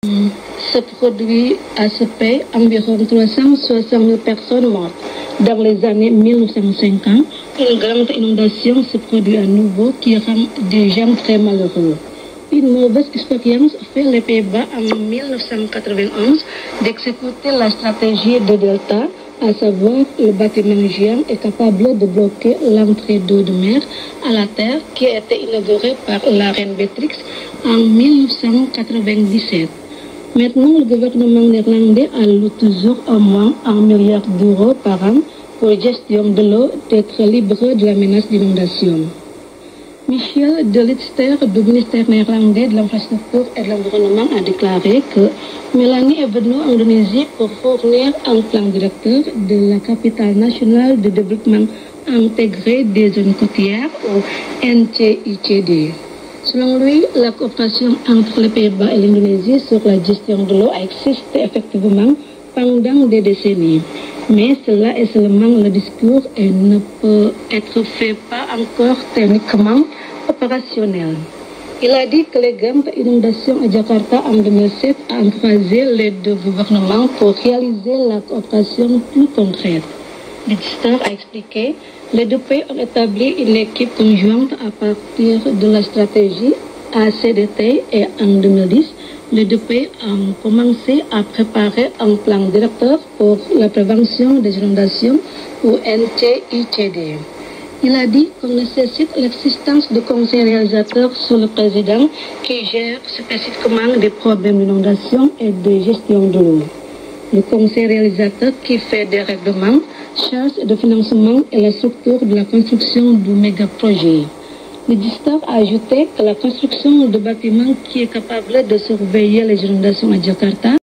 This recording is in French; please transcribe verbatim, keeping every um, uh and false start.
Ce produit a se paye environ trois cent soixante mille personnes mortes. Dans les années mille neuf cent cinquante, une grande inondation se produit à nouveau qui rend des gens très malheureux. Une mauvaise expérience fait les Pays-Bas en mille neuf cent quatre-vingt-onze d'exécuter la stratégie de Delta, à savoir le bâtiment géant est capable de bloquer l'entrée d'eau de mer à la terre qui a été inaugurée par la reine Béatrix en mille neuf cent quatre-vingt-dix-sept. Maintenant, le gouvernement néerlandais alloue toujours au moins un milliard d'euros par an pour la gestion de l'eau d'être libre de la menace d'inondation. Michiel de Litster du ministère néerlandais de l'infrastructure et de l'environnement a déclaré que Mélanie est venue en Indonésie pour fournir un plan directeur de la capitale nationale de développement intégré des zones côtières ou N C I C D. Selon lui, la coopération entre les Pays-Bas et l'Indonésie sur la gestion de l'eau a existé effectivement pendant des décennies. Mais cela est seulement le discours et ne peut être fait pas encore techniquement opérationnel. Il a dit que les grandes inondations à Jakarta en deux mille sept ont encouragé les deux gouvernements pour réaliser la coopération plus concrète. Litster a expliqué, les deux pays ont établi une équipe conjointe à partir de la stratégie A C D T et en deux mille dix, les deux pays ont commencé à préparer un plan directeur pour la prévention des inondations ou N C I C D. Il a dit qu'on nécessite l'existence de conseils réalisateurs sous le président qui gère spécifiquement des problèmes d'inondation et de gestion de l'eau. Le conseil réalisateur qui fait des règlements, charge de financement et la structure de la construction du méga-projet. Le Litster a ajouté que la construction de bâtiments qui est capable de surveiller les inondations à Jakarta